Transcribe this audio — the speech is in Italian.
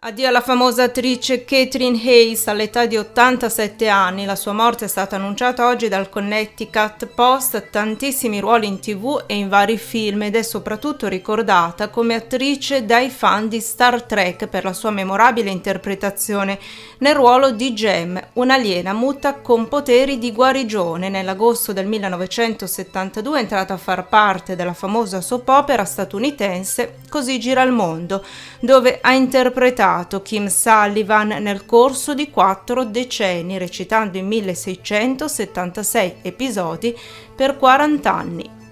Addio alla famosa attrice Catherine Hayes all'età di 87 anni. La sua morte è stata annunciata oggi dal Connecticut Post. Tantissimi ruoli in TV e in vari film ed è soprattutto ricordata come attrice dai fan di Star Trek per la sua memorabile interpretazione nel ruolo di Jem, un'aliena muta con poteri di guarigione. Nell'agosto del 1972 è entrata a far parte della famosa soap opera statunitense Così gira il mondo, dove ha interpretato Kim Sullivan nel corso di 4 decenni, recitando in 1676 episodi per 40 anni.